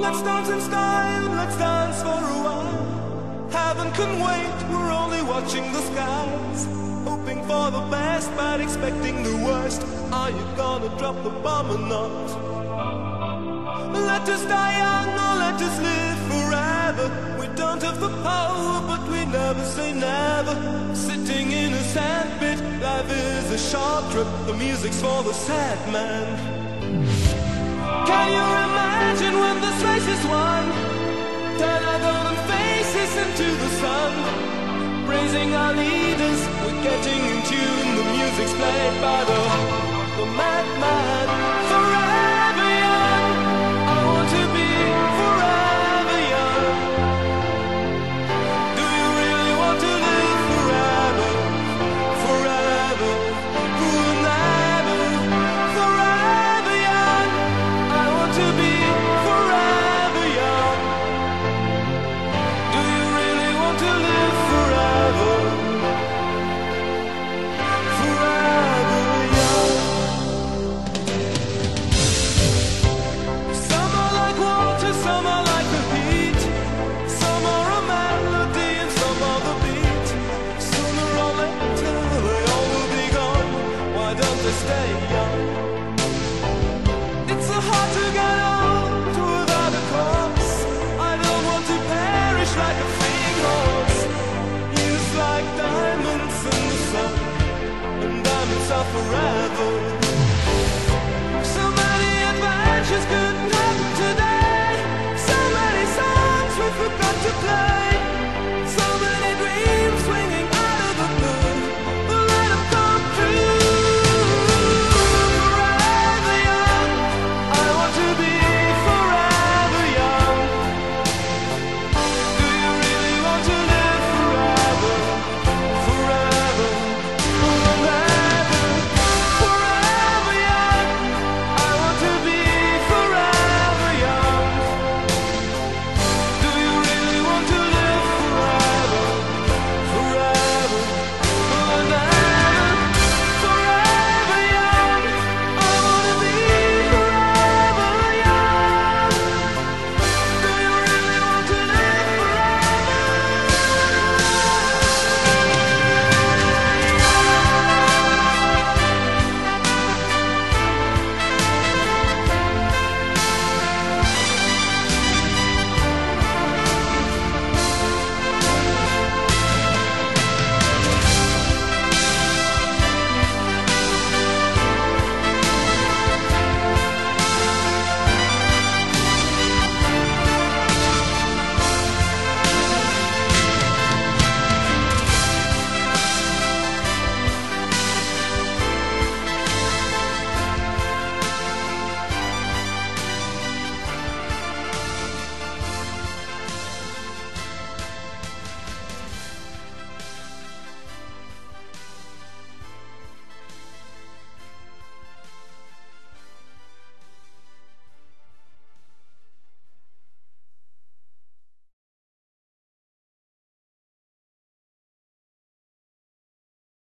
Let's dance in style, let's dance for a while. Heaven can wait, we're only watching the skies. Hoping for the best, but expecting the worst. Are you gonna drop the bomb or not? Let us die young or let us live forever. We don't have the power, but we never say never. Sitting in a sandpit, life is a short trip. The music's for the sad man. Can you imagine when this race is won? Turn our golden faces into the sun. Praising our leaders, we're getting in tune. The music's played by the madman forever.